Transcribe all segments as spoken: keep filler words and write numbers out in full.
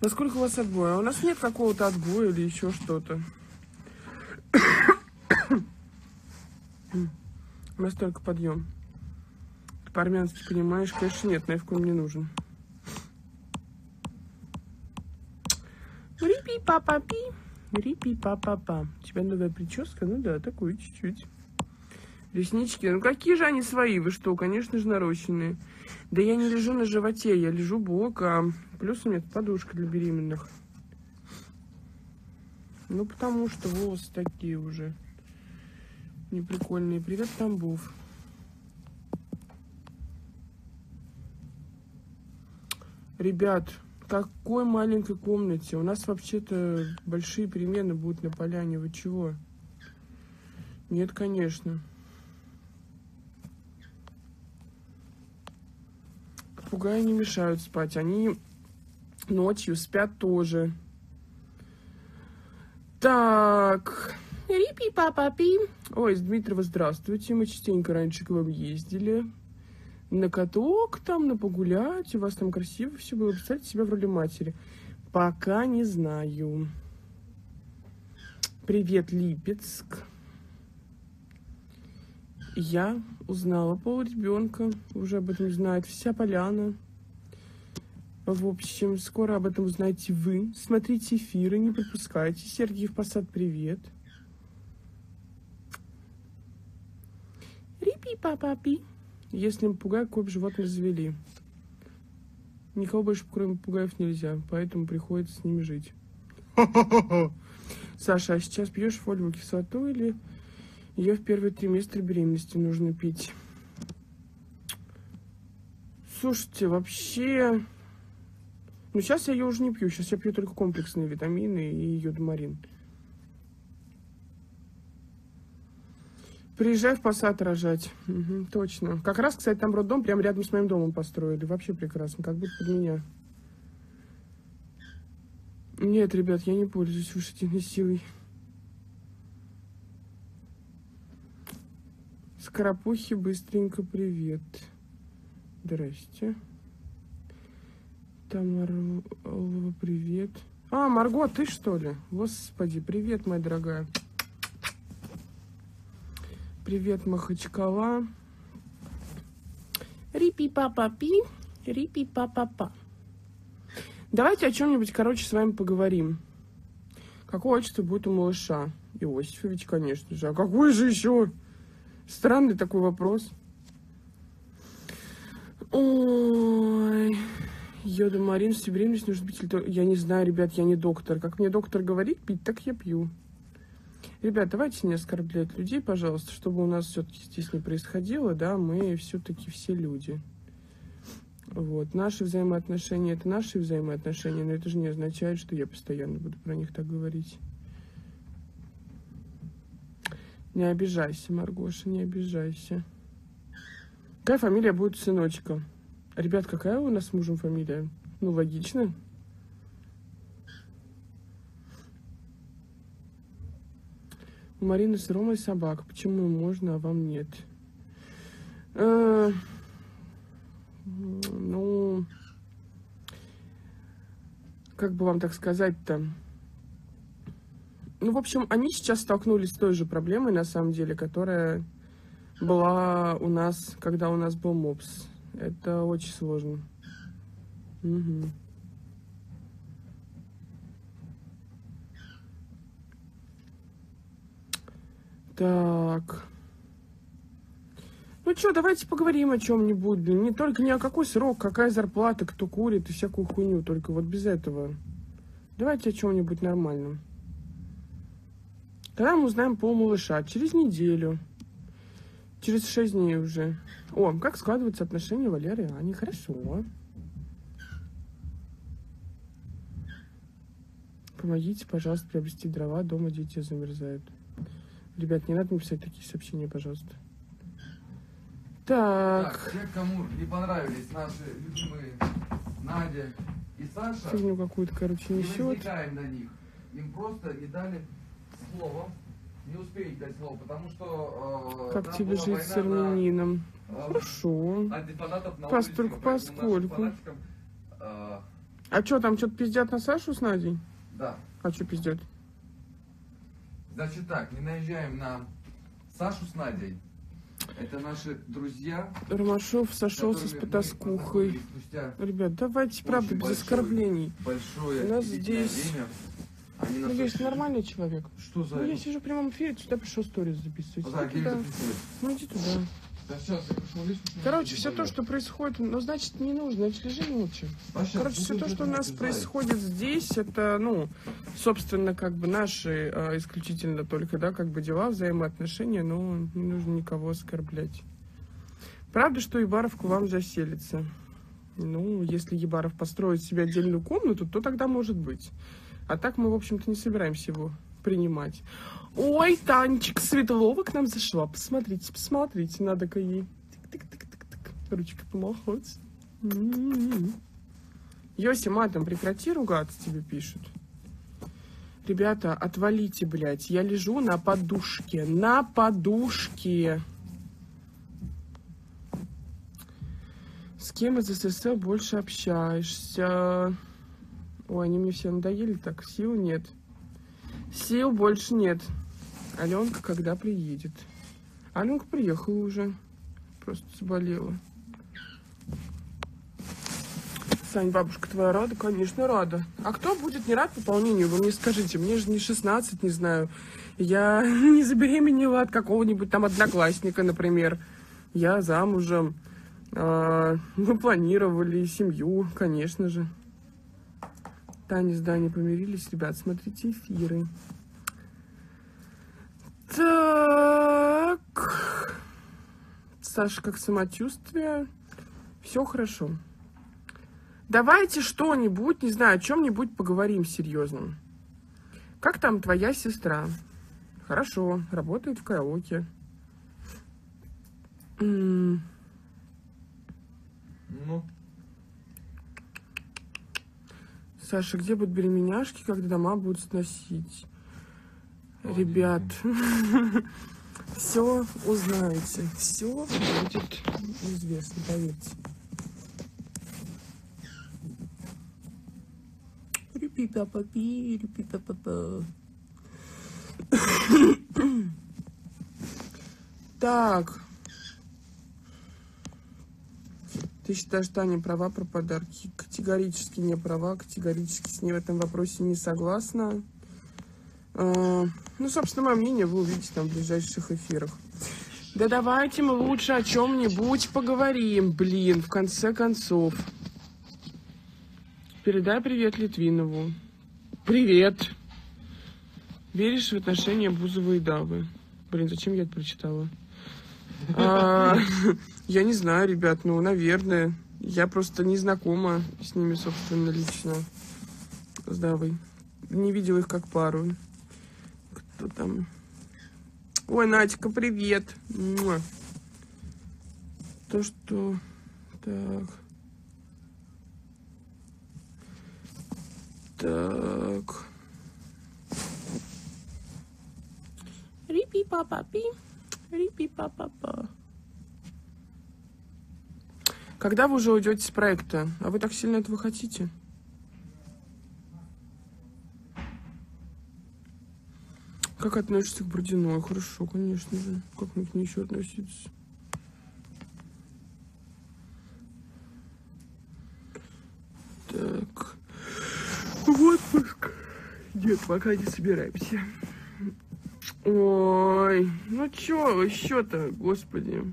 Насколько у вас отбоя? У нас нет какого-то отбоя или еще что-то. У нас только подъем. Ты по-армянски понимаешь? Конечно, нет, нафиг он мне нужен. Рипи-па-па-пи. Рипи-па-па-па. У тебя новая прическа? Ну да, такую чуть-чуть. Реснички. Ну какие же они свои? Вы что? Конечно же нарощенные. Да я не лежу на животе, я лежу боком. Плюс у меня подушка для беременных. Ну потому что волосы такие уже неприкольные. Привет, Тамбов. Ребят, в какой маленькой комнате? У нас вообще-то большие перемены будут на поляне. Вы чего? Нет, конечно. Попугаи не мешают спать. Они ночью спят тоже. Так. Рипи-папа-пи. Ой, из Дмитрова, здравствуйте. Мы частенько раньше к вам ездили. На каток там, на погулять. У вас там красиво все было. Представьте себя в роли матери. Пока не знаю. Привет, Липецк. Я узнала пол ребенка. Уже об этом знает вся поляна. В общем, скоро об этом узнаете вы. Смотрите эфиры, не пропускайте. Сергеев Посад, привет. Рипи-папа-пи. Если попугай, коп животных завели. Никого больше, кроме попугаев, нельзя. Поэтому приходится с ними жить. Саша, а сейчас пьешь фолиевую кислоту или ее в первый триместр беременности нужно пить? Слушайте, вообще... Ну, сейчас я ее уже не пью. Сейчас я пью только комплексные витамины и йодомарин. Приезжай в Посад рожать. Угу, точно. Как раз, кстати, там роддом прямо рядом с моим домом построили. Вообще прекрасно. Как будто под меня. Нет, ребят, я не пользуюсь вышительной силой. Скоропухи, быстренько привет. Здрасте. Тамара, привет. А, Марго, ты что ли? Господи, привет, моя дорогая. Привет, Махачкала. Рипи-папа-пи. Рипи-папа-па. Давайте о чем-нибудь, короче, с вами поговорим. Какое отчество будет у малыша? Иосифович, конечно же. А какой же еще? Странный такой вопрос. Ой... Йодомарин, всю беременность нужно пить. Я не знаю, ребят, я не доктор. Как мне доктор говорит пить, так я пью. Ребят, давайте не оскорблять людей, пожалуйста, чтобы у нас все-таки здесь не происходило, да, мы все-таки все люди. Вот, наши взаимоотношения — это наши взаимоотношения, но это же не означает, что я постоянно буду про них так говорить. Не обижайся, Маргоша, не обижайся. Какая фамилия будет у сыночка? Ребят, какая у нас с мужем фамилия? Ну, логично. У Марины с Ромой собака. Почему можно, а вам нет? Э, ну, как бы вам так сказать-то? Ну, в общем, они сейчас столкнулись с той же проблемой, на самом деле, которая была у нас, когда у нас был мопс. Это очень сложно. Угу. Так. Ну что, давайте поговорим о чем-нибудь. Не только не о какой срок, какая зарплата, кто курит и всякую хуйню. Только вот без этого. Давайте о чем-нибудь нормальном. Когда мы узнаем пол малыша? Через неделю. Через шесть дней уже. О, как складываются отношения Валеры и Ани? Хорошо. Помогите, пожалуйста, приобрести дрова. Дома дети замерзают. Ребят, не надо мне писать такие сообщения, пожалуйста. Так. Так, те, кому не понравились наши любимые Надя и Саша, фигню какую-то, короче, несет. не возникаем на них. Им просто не дали слово. Не успеете дать слово, потому что... Э, как тебе жить с армянином? На, э, Хорошо. Антифанатов на Постольку, улице, поскольку. Э, А что, там что-то пиздят на Сашу с Надей? Да. А что пиздят? Значит так, не наезжаем на Сашу с Надей. Это наши друзья. Ромашов сошелся с потаскухой. Ребят, давайте, правда, без оскорблений. Большое у нас здесь... Время. Ну, есть нормальный человек. Что за... Ну, я сижу в прямом эфире, сюда пришел сторис записывать. Ну, да, туда. Ну, иди туда. Да, сейчас, я пришел лишь, Короче, все то, что происходит, ну, значит, не нужно, значит, лежи молча. А Короче, все то, что у нас происходит здесь, это, ну, собственно, как бы наши а, исключительно только, да, как бы дела, взаимоотношения, но не нужно никого оскорблять. Правда, что Ебаров к вам заселится? Ну, если Ебаров построит себе отдельную комнату, то тогда может быть. А так мы, в общем-то, не собираемся его принимать. Ой, Танечка Светлова к нам зашла. Посмотрите, посмотрите, надо-ка ей. Тык-тык-тык-тык. Ручка помахать. М-м-м. Йоси, матом, прекрати ругаться, тебе пишут. Ребята, отвалите, блядь. Я лежу на подушке. На подушке. С кем из СССР больше общаешься? Ой, они мне все надоели, так, сил нет. Сил больше нет. Аленка когда приедет? Аленка приехала уже. Просто заболела. Сань, бабушка твоя рада? Конечно, рада. А кто будет не рад пополнению? Вы мне скажите, мне же не шестнадцать, не знаю. Я не забеременела от какого-нибудь там одноклассника, например. Я замужем. Мы планировали семью, конечно же. Таня с Даней помирились, ребят, смотрите эфиры. Так. Саша, как самочувствие? Все хорошо. Давайте что-нибудь, не знаю, о чем-нибудь поговорим серьезно. Как там твоя сестра? Хорошо, работает в караоке. М-м. Ну. Саша, где будут беременяшки, когда дома будут сносить? О, ребят, все узнаете, все будет известно, поверьте. Репи-па-па-пи, репи-па-па-па. Так. Ты считаешь, Таня права про подарки? Категорически не права, категорически с ней в этом вопросе не согласна. А, ну, собственно, мое мнение вы увидите там в ближайших эфирах. Да давайте мы лучше о чем-нибудь поговорим, блин, в конце концов. Передай привет Литвинову. Привет. Веришь в отношения Бузовой и Давы? Блин, зачем я это прочитала? А, я не знаю, ребят, ну, наверное. Я просто не знакома с ними, собственно, лично. С Давой. Не видела их как пару. Кто там? Ой, Надька, привет. Муа. То, что... Так. Так. Рипи-па-па-пи. Рипи-па-па-па. Когда вы уже уйдете с проекта? А вы так сильно этого хотите? Как относишься к Бородиной? Хорошо, конечно же. Как мне к ней еще относиться? Так. В отпуск. Нет, пока не собираемся. Ой, ну чё еще-то, господи.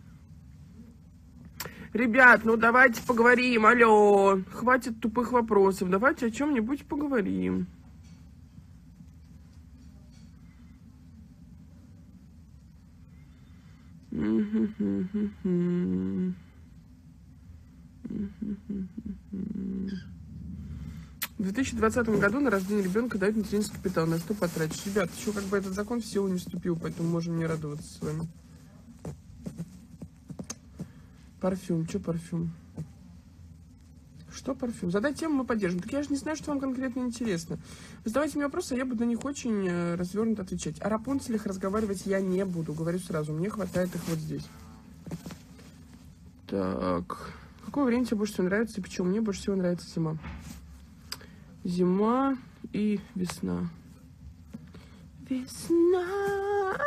Ребят, ну давайте поговорим, алло. Хватит тупых вопросов, давайте о чем-нибудь поговорим. В две тысячи двадцатом году на рождение ребенка дают материнский капитал. На что потратишь? Ребят, еще как бы этот закон в силу не вступил, поэтому можем не радоваться с вами. Парфюм. Что парфюм? Что парфюм? Задай тему, мы поддержим. Так я же не знаю, что вам конкретно интересно. Вы задавайте мне вопросы, а я буду на них очень развернуто отвечать. О Рапунцелях разговаривать я не буду, говорю сразу. Мне хватает их вот здесь. Так. Какое время тебе больше всего нравится и почему? Мне больше всего нравится зима. Зима и весна. Весна.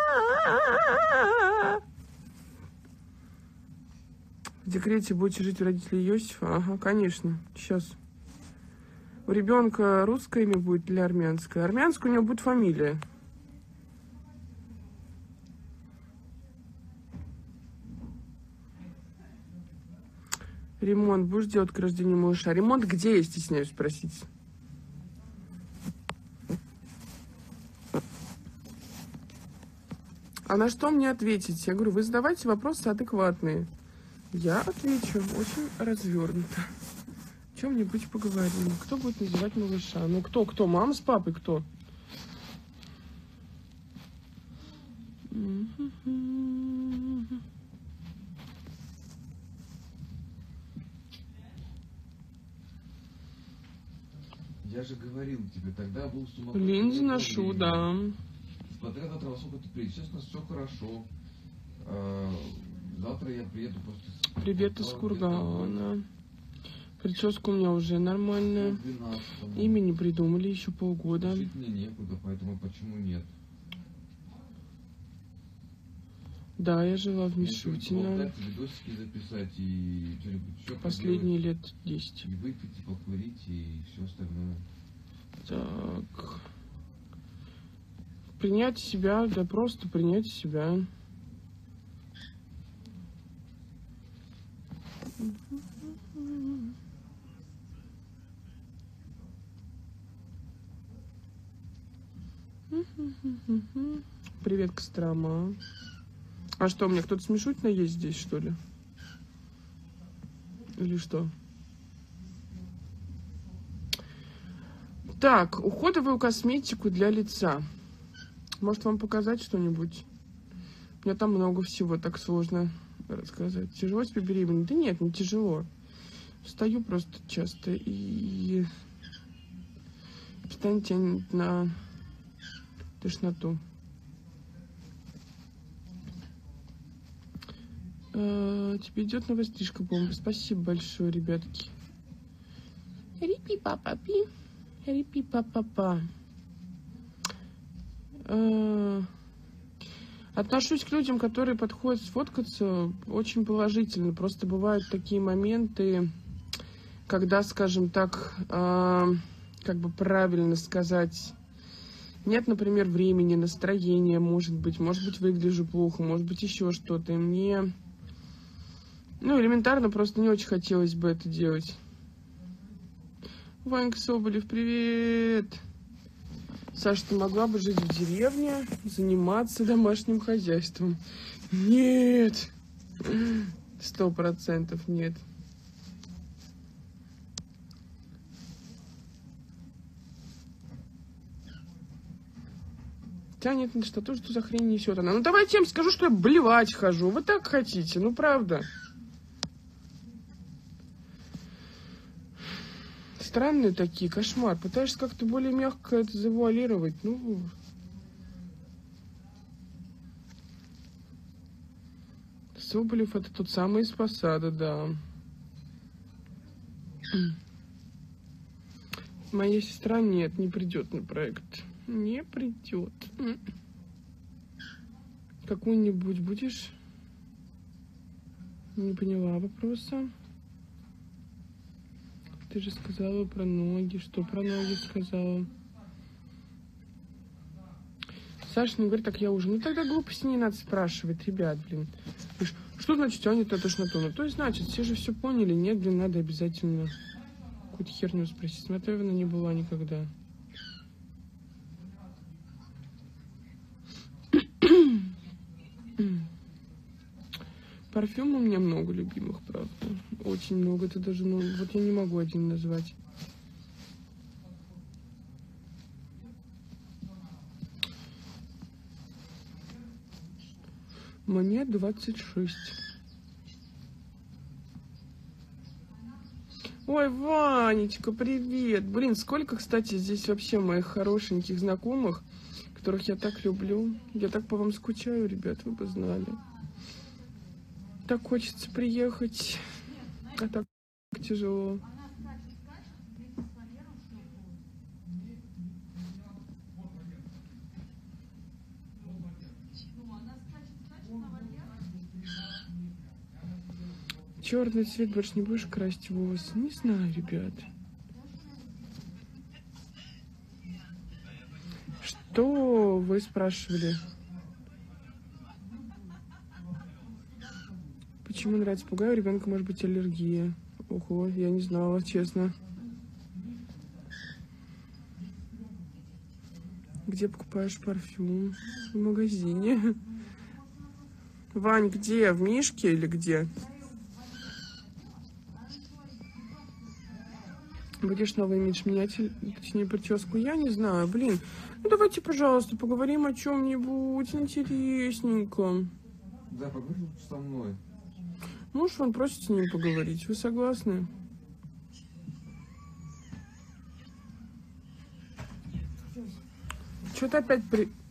В декрете будете жить у родителей Иосифа? Ага, конечно. Сейчас. У ребенка русское имя будет или армянское? Армянское у него будет фамилия. Ремонт будешь делать к рождению малыша? Ремонт где, я стесняюсь спросить? А на что мне ответить? Я говорю, вы задавайте вопросы адекватные. Я отвечу очень развернуто. О чем-нибудь поговорим. Кто будет называть малыша? Ну, кто, кто? Мама с папой, кто? Я же говорил тебе, тогда был сумасшедший. Линзы ношу, да. Смотря завтра во сколько ты приедешь. Сейчас у нас все хорошо. А, завтра я приеду после... Привет из Кургана. Прическа у меня уже нормальная. двенадцатого. Имя не придумали еще полгода. Жить мне некуда, поэтому почему нет? Да, я жила в Мишутино. Видосики записать и что-нибудь еще. Последние лет десять. И выпить, и покурить, и все остальное. Так. Принять себя, да просто принять себя. Привет, Кострома. А что, у меня кто-то с Мишутино есть здесь, что ли? Или что? Так, уходовую косметику для лица. Может, вам показать что-нибудь? У меня там много всего, так сложно рассказать. Тяжело тебе беременна? Да нет, не тяжело. Встаю просто часто и постоянно тянет на тошноту. А, тебе идет новая стрижка, бомба. Спасибо большое, ребятки. Рипи-па-па-пи. Рипи-па-па-па. А, отношусь к людям, которые подходят сфоткаться, очень положительно. Просто бывают такие моменты, когда, скажем так, а, как бы правильно сказать, нет, например, времени, настроения, может быть, может быть, выгляжу плохо, может быть, еще что-то. И мне, ну, элементарно просто не очень хотелось бы это делать. Ванька Соболев, привет! Саша, ты могла бы жить в деревне, заниматься домашним хозяйством? Нет! Сто процентов нет. Тянет на что-то, что за хрень несет она. Ну давайте я им скажу, что я блевать хожу. Вы так хотите, ну правда. Странные такие, кошмар. Пытаешься как-то более мягко это завуалировать. Ну. Соболев это тот самый из Посада, да. Моя сестра нет, не придет на проект. Не придет. Какую-нибудь будешь? Не поняла вопроса. Ты же сказала про ноги. Что про ноги сказала? Саша не говорит, так я уже. Ну тогда глупости не надо спрашивать, ребят, блин. Что значит тянет на тошноту? Ну то есть, значит, все же все поняли. Нет, блин, надо обязательно какую-то херню спросить. Смотрю, она не была никогда. Парфюм у меня много любимых, правда. Очень много. Это даже, ну, вот я не могу один назвать. Мне двадцать шесть. Ой, Ванечка, привет. Блин, сколько, кстати, здесь вообще моих хорошеньких знакомых, которых я так люблю. Я так по вам скучаю, ребят, вы бы знали. Так хочется приехать, а так тяжело. черный цвет больше не будешь красить волосы? Не знаю, ребят. Что вы спрашивали? Почему нравится пугаю? У ребенка может быть аллергия. Ого, я не знала, честно. Где покупаешь парфюм? В магазине. Вань, где? В Мишке или где? Будешь новый имидж менять, точнее, прическу? Я не знаю, блин. Ну, давайте, пожалуйста, поговорим о чем-нибудь интересненьком. Да, поговори лучше со мной. Муж, он просит с ним поговорить. Вы согласны? Что-то опять при...